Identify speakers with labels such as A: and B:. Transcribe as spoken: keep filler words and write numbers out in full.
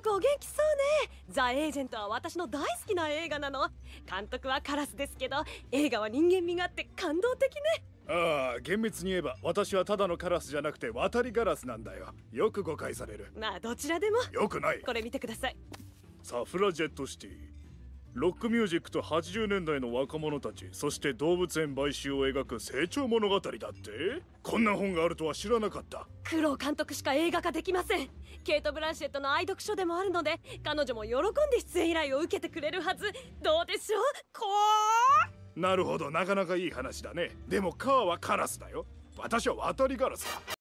A: 督お元気そうね。ザ・エージェントは私の大好きな映画なの。監督はカラスですけど、映画は人間味があって感動的ね。
B: ああ、厳密に言えば私はただのカラスじゃなくて渡りガラスなんだよ。よく誤解される。
A: まあどちらでも
B: よくない。
A: これ見てください。
B: サフラジェットシティ、ロックミュージックとはちじゅうねんだいの若者たち、そして動物園買収を描く成長物語だって。こんな本があるとは知らなかった。
A: クロウ監督しか映画化できません。ケイト・ブランシェットの愛読書でもあるので、彼女も喜んで出演依頼を受けてくれるはず。どうでしょう。こ
B: うなるほど、なかなかいい話だね。でもカーはカラスだよ。私は渡りガラスだ。